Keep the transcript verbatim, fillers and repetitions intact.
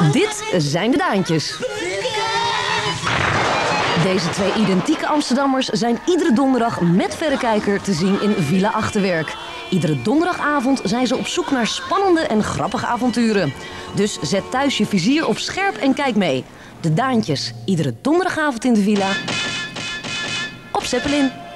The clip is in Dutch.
Dit zijn de Daantjes. Deze twee identieke Amsterdammers zijn iedere donderdag met verrekijker te zien in Villa Achterwerk. Iedere donderdagavond zijn ze op zoek naar spannende en grappige avonturen. Dus zet thuis je vizier op scherp en kijk mee. De Daantjes, iedere donderdagavond in de Villa op Zeppelin.